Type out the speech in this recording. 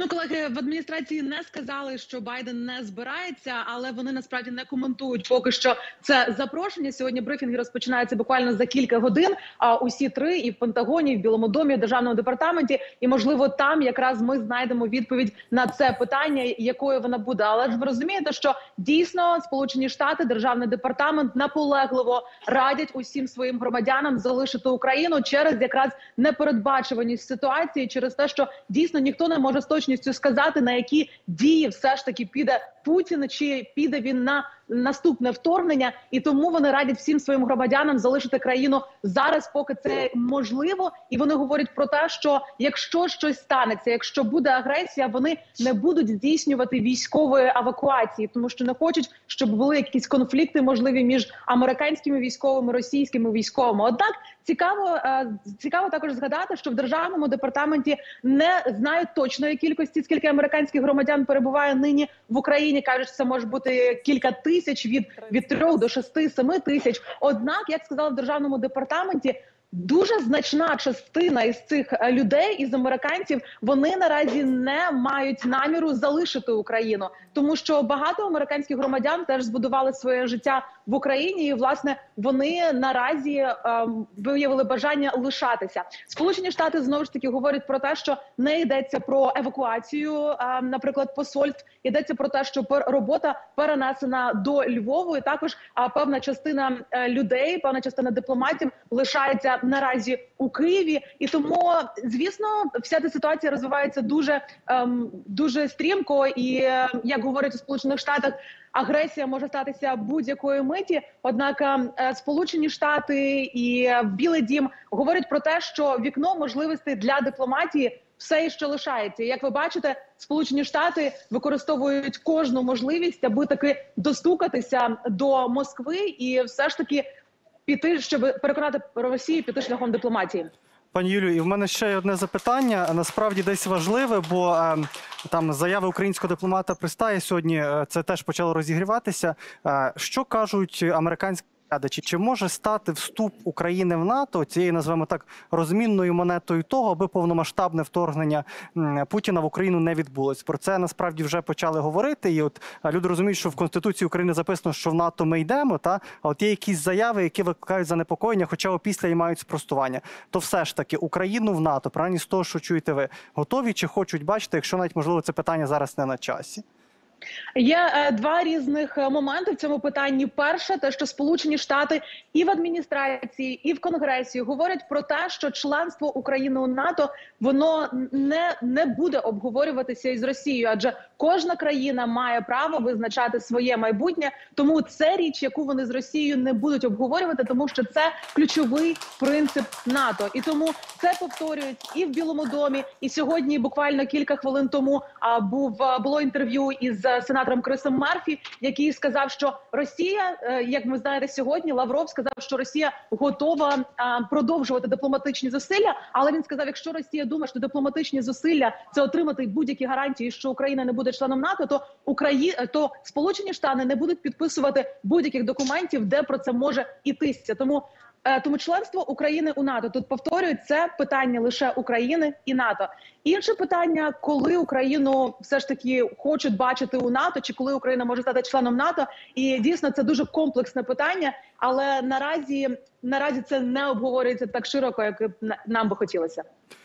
Ну, колеги в адміністрації не сказали, що Байден не збирається, але вони насправді не коментують поки що це запрошення. Сьогодні брифінги розпочинаються буквально за кілька годин. А усі три і в Пентагоні, і в Білому домі, і в Державному департаменті. І можливо, там якраз ми знайдемо відповідь на це питання, якою вона буде. Але ж ви розумієте, що дійсно Сполучені Штати, Державний департамент наполегливо радять усім своїм громадянам залишити Україну через якраз непередбачуваність ситуації, через те, що дійсно ніхто не може з точністю сказати, на які дії все ж таки піде Путін, чи піде він на наступне вторгнення, і тому вони радять всім своїм громадянам залишити країну зараз, поки це можливо. І вони говорять про те, що якщо щось станеться, якщо буде агресія, вони не будуть здійснювати військової евакуації, тому що не хочуть, щоб були якісь конфлікти можливі між американськими військовими, російськими військовими. Однак цікаво також згадати, що в Державному департаменті не знають точної кількості, скільки американських громадян перебуває нині в Україні. Кажуть, що це може бути кілька тисяч, від 3 до 6-7 тисяч. Однак, як сказали в Державному департаменті, дуже значна частина із цих людей, із американців, вони наразі не мають наміру залишити Україну. Тому що багато американських громадян теж збудували своє життя в Україні і, власне, вони наразі виявили бажання лишатися. Сполучені Штати, знову ж таки, говорять про те, що не йдеться про евакуацію, наприклад, посольств. Йдеться про те, що робота перенесена до Львову, і також певна частина людей, певна частина дипломатів лишається наразі у Києві. І тому, звісно, вся ця ситуація розвивається дуже стрімко. І, як говорять у Сполучених Штатах, агресія може статися будь-якої миті. Однак Сполучені Штати і Білий дім говорять про те, що вікно можливостей для дипломатії все ще лишається. Як ви бачите, Сполучені Штати використовують кожну можливість, аби таки достукатися до Москви і все ж таки піти, щоб переконати Росію піти шляхом дипломатії. Пані Юлію, і в мене ще одне запитання, насправді десь важливе, бо там заяви українського дипломата Пристая сьогодні, це теж почало розігріватися. Що кажуть американські глядачі? Чи може стати вступ України в НАТО цією, назвемо так, розмінною монетою того, аби повномасштабне вторгнення Путіна в Україну не відбулось? Про це насправді вже почали говорити. І от люди розуміють, що в Конституції України записано, що в НАТО ми йдемо, а от є якісь заяви, які викликають занепокоєння, хоча опісля і мають спростування. То все ж таки Україну в НАТО, принаймні з того, що чуєте ви, готові чи хочуть бачити, якщо навіть, можливо, це питання зараз не на часі? Є два різних моменти в цьому питанні. Перше, те, що Сполучені Штати і в адміністрації, і в Конгресі говорять про те, що членство України у НАТО, воно не буде обговорюватися із Росією, адже кожна країна має право визначати своє майбутнє, тому це річ, яку вони з Росією не будуть обговорювати, тому що це ключовий принцип НАТО. І тому це повторюють і в Білому домі, і сьогодні, буквально кілька хвилин тому, було інтерв'ю із сенатором Крисом Мерфі, який сказав, що Росія, як ми знаєте сьогодні, Лавров сказав, що Росія готова продовжувати дипломатичні зусилля, але він сказав, якщо Росія думає, що дипломатичні зусилля – це отримати будь-які гарантії, що Україна не буде членом НАТО, то Сполучені Штати не будуть підписувати будь-яких документів, де про це може йтися. Тому членство України у НАТО, тут повторюють, це питання лише України і НАТО. Інше питання, коли Україну все ж таки хочуть бачити у НАТО, чи коли Україна може стати членом НАТО. І дійсно це дуже комплексне питання, але наразі це не обговорюється так широко, як нам би хотілося.